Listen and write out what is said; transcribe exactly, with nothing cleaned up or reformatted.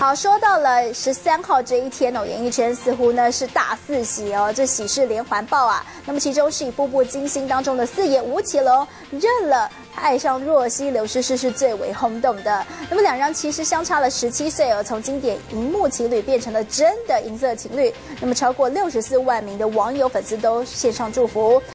好，说到了十三号这一天哦，演艺圈似乎呢是大四喜哦，这喜事连环爆啊。那么其中是以《步步惊心》当中的四爷吴奇隆认了爱上若曦刘诗诗是最为轰动的。那么两人其实相差了十七岁哦，从经典荧幕情侣变成了真的银色情侣。那么超过六十四万名的网友粉丝都献上祝福。